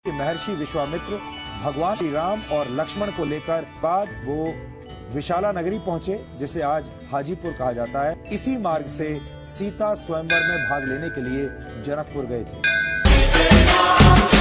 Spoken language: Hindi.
महर्षि विश्वामित्र भगवान श्री राम और लक्ष्मण को लेकर बाद वो विशाला नगरी पहुंचे, जिसे आज हाजीपुर कहा जाता है। इसी मार्ग से सीता स्वयंवर में भाग लेने के लिए जनकपुर गए थे।